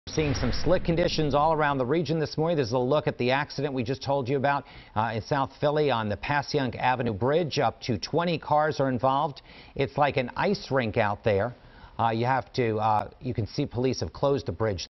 Seeing some slick conditions all around the region this morning. There's a look at the accident we just told you about in South Philly on the Passyunk Avenue Bridge. Up to 20 cars are involved. It's like an ice rink out there. You can see police have closed the bridge.